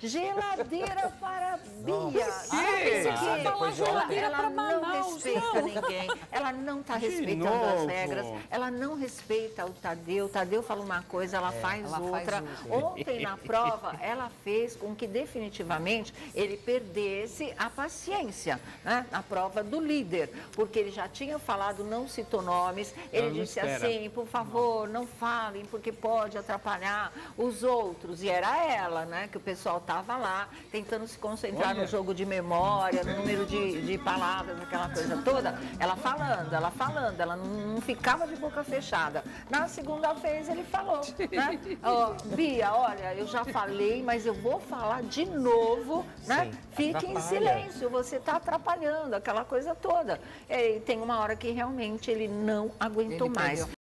Geladeira para Bia. Ela não respeita ninguém. Ela não está respeitando as regras. Ela não respeita o Tadeu. O Tadeu fala uma coisa, ela faz outra. Ontem, na prova, ela fez com que definitivamente ele perdesse a paciência, né? Na prova do líder. Porque ele já tinha falado, não citou nomes. Ele disse assim, por favor, não falem, porque pode atrapalhar os outros. E era ela, né? Que o pessoal estava lá, tentando se concentrar no jogo de memória, no número de palavras, aquela coisa toda. Ela falando, ela não ficava de boca fechada. Na segunda vez ele falou, né? Bia, olha, eu já falei, mas eu vou falar de novo, né? Fique em silêncio, você está atrapalhando, aquela coisa toda. E tem uma hora que realmente ele não aguentou mais.